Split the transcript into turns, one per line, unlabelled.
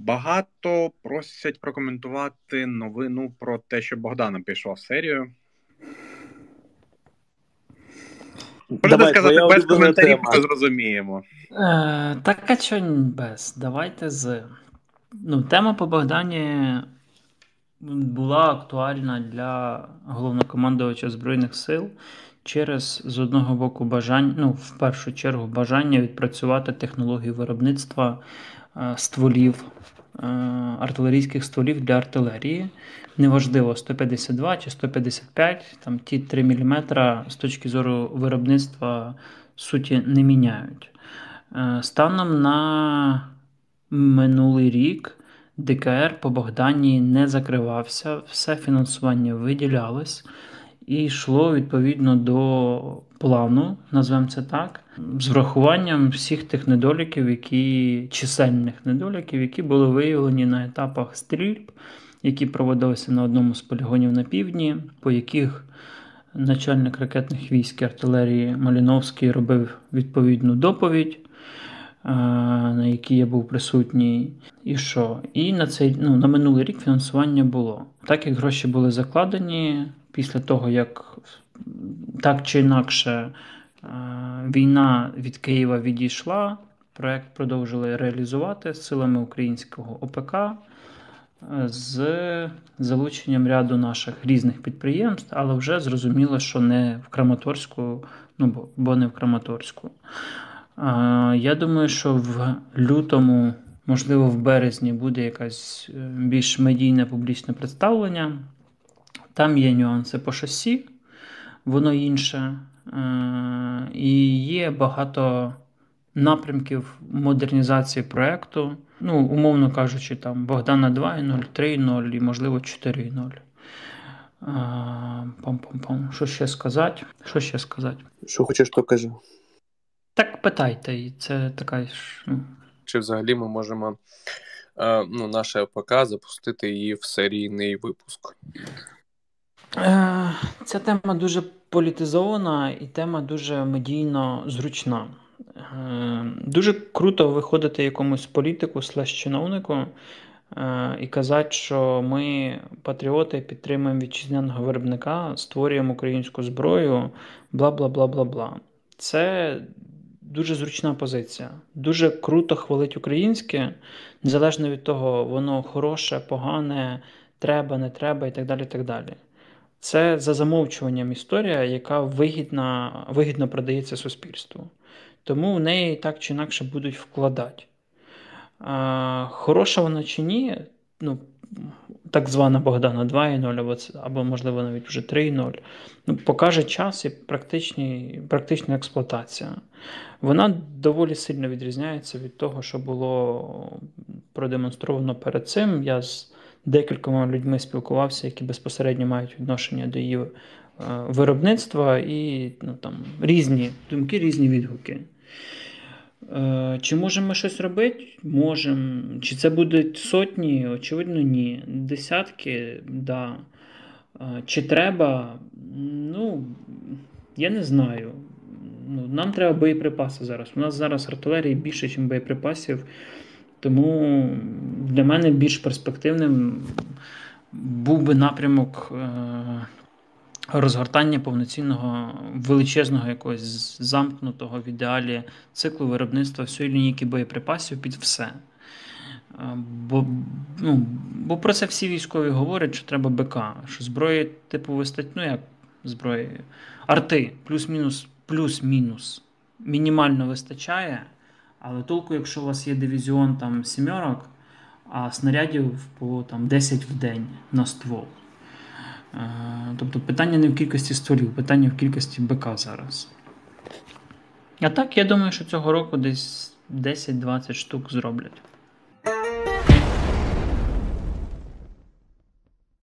Багато просять прокоментувати новину про те, що Богдан пішов в серію. Можете
Давай,
сказати
твоя
без
улюблена
коментарів,
тема.
ми зрозуміємо.
Так, а чого без? Давайте з. Тема по Богдані була актуальна для головнокомандувача Збройних сил через, з одного боку, бажання, в першу чергу, бажання відпрацювати технологію виробництва стволів, артилерійських стволів для артилерії. Неважливо, 152 чи 155, там ті 3 мм з точки зору виробництва суті не міняють. Станом на минулий рік ДКР по Богдані не закривався, все фінансування виділялось і йшло відповідно до плану, назвемо це так, з врахуванням всіх тих недоліків, чисельних недоліків, які були виявлені на етапах стрільб, які проводилися на одному з полігонів на півдні, по яких начальник ракетних військ і артилерії Маліновський робив відповідну доповідь, на якій я був присутній, і що? І на минулий рік фінансування було. Так як гроші були закладені, після того, як так чи інакше війна від Києва відійшла, проект продовжили реалізувати силами українського ОПК з залученням ряду наших різних підприємств, але вже зрозуміло, що не в Краматорську, бо не в Краматорську. Я думаю, що в лютому, можливо, в березні буде якесь більш медійне публічне представлення. Там є нюанси по шасі, воно інше. І є багато напрямків модернізації проєкту. Умовно кажучи, там Богдана 2.0, 3.0 і, можливо, 4.0. Що ще сказати?
Що хочеш, то кажи.
Так питайте, і це така ж.
Чи взагалі ми можемо наше АПК запустити її в серійний випуск?
Ця тема дуже політизована і тема дуже медійно зручна. Дуже круто виходити якомусь політику /чиновнику і казати, що ми патріоти, підтримуємо вітчизняного виробника, створюємо українську зброю, бла-бла-бла-бла-бла. Це дуже зручна позиція. Дуже круто хвалить українське, незалежно від того, воно хороше, погане, треба, не треба і так далі, так далі. Це за замовчуванням історія, яка вигідно продається суспільству. Тому в неї так чи інакше будуть вкладати. Хороша вона чи ні, так звана Богдана 2.0, або, можливо, навіть вже 3.0, покаже час і практична експлуатація. Вона доволі сильно відрізняється від того, що було продемонстровано перед цим. Я з декількома людьми спілкувався, які безпосередньо мають відношення до її виробництва, і різні думки, різні відгуки. Чи можемо ми щось робити? Можемо. Чи це будуть сотні? Очевидно, ні. Десятки? Да. Чи треба? Я не знаю. Нам треба боєприпаси зараз. У нас зараз артилерії більше, ніж боєприпасів. Тому для мене більш перспективним був би напрямок розгортання повноцінного, величезного якогось замкнутого в ідеалі циклу виробництва всієї лінійки боєприпасів під все. Бо про це всі військові говорять, що треба БК, що зброї вистачить, зброї, арти, плюс-мінус, мінімально вистачає, але толку, якщо у вас є дивізіон там сімерок, а снарядів по 10 в день на ствол. Тобто питання не в кількості стволів, питання в кількості БК зараз. А так, я думаю, що цього року десь 10-20 штук зроблять.